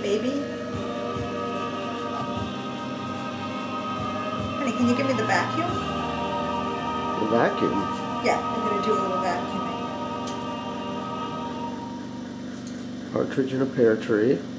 baby. Honey, can you give me the vacuum? The vacuum? Yeah, I'm going to do a little vacuuming. Partridge in a pear tree.